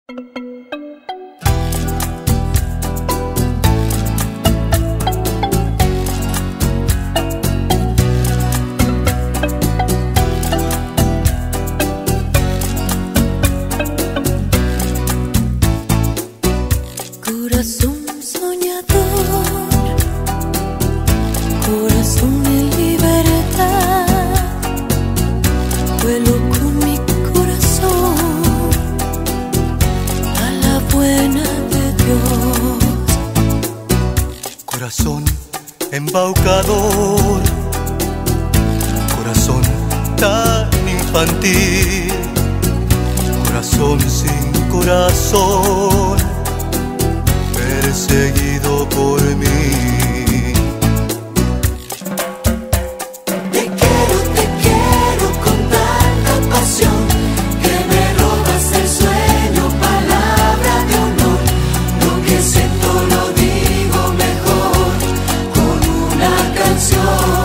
Corazón soñador, corazón en libertad, vuelo con mi corazón a la buena de Dios. Corazón embaucador, corazón tan infantil, corazón sin corazón, perseguido por mí. Te quiero con tanta pasión que me robas el sueño, palabra de honor. Lo que siento lo digo mejor con una canción.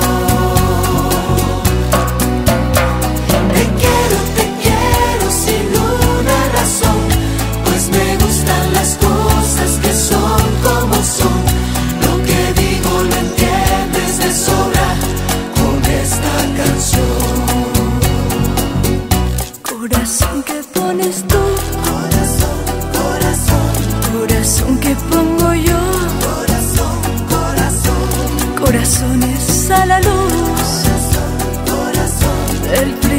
Te quiero sin una razón, pues me gustan las cosas que son como son. Lo que digo lo entiendes de sobra con esta canción. Corazón que pones tú, corazón, corazón, corazón que pongo yo, corazón, corazón, corazones a la luz, corazón, corazón del